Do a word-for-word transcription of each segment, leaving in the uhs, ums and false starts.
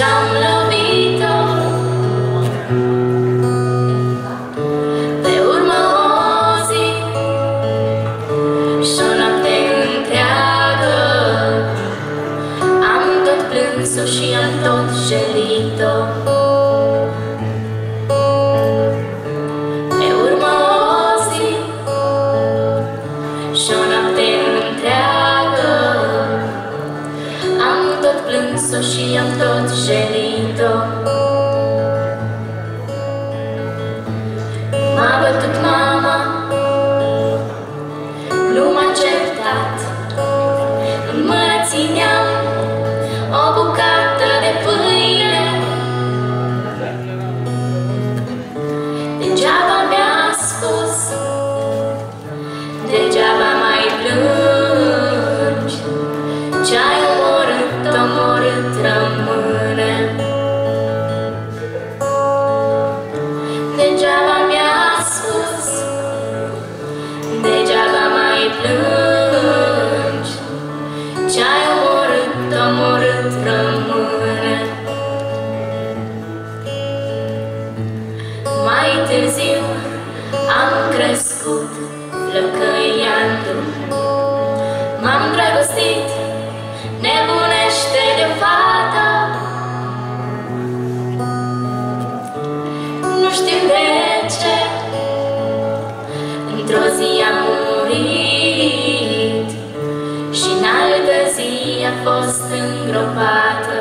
și-am lovit-o. Pe urmă o zi și o noapte întreagă am tot plâns-o și am tot jelit-o. Pe urmă o zi și o noapte întreagă am tot plâns-o și am tot jelit-o. M-a bătut mama, nu m-a certat, în mână țineam o bucată de pâine. Degeaba mi-a spus, degeaba mai plângi, ce-ai omorât, omorât rămâne. Degeaba mi-a spus, degeaba mai plângi, ce-ai omorât, omorât rămâne. Mai târziu am crescut flăcăiandu-mi, m-am drăgostit, nebunește de fată. Nu știu de ce, într-o zi a murit și în altă zi a fost îngropată.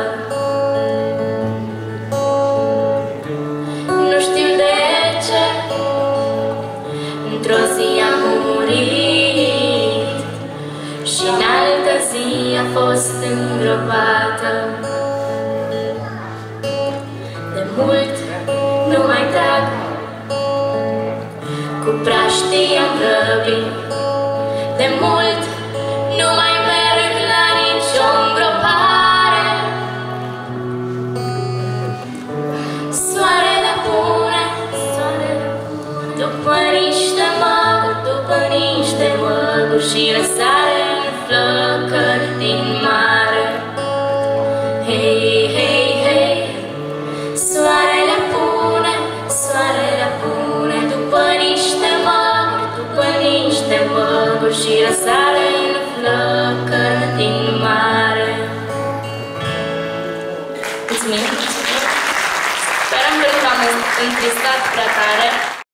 Nu știu de ce, într-o zi a murit și în altă zi a fost îngropată. De mult nu mai trag cu praștii-am grăbit, de mult nu mai merg la nicio îngropare. Soarele pune, soarele pune, după niște măguri, după niște măguri și răsare în flăcări din mare. Hei, hei, hei, soarele pune, soarele pune, după niște măguri, după niște măguri și răsare în flăcări din mare. Mulțumim! Sperăm că nu v-am întristat prea tare.